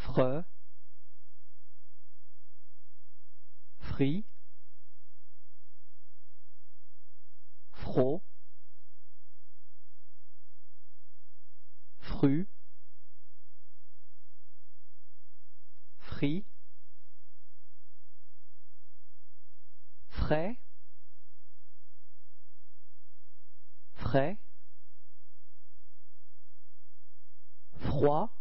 freux, frit, fro, fru, frit, frais, frais, froid,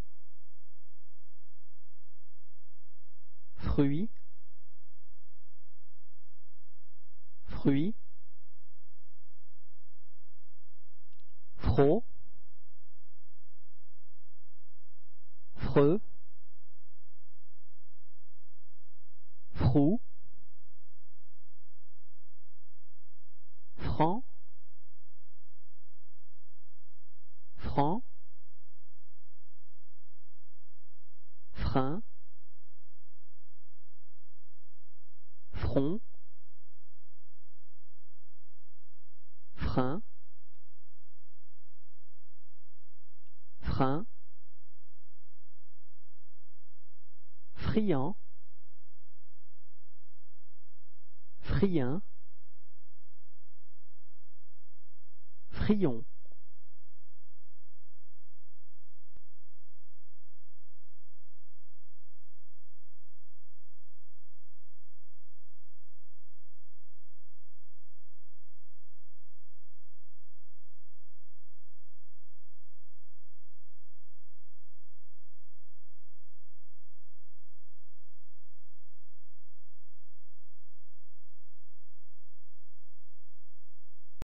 fruit, fruit, fro, freux, frou, franc, franc, frein, front, frein, frein, friand, friand, frion.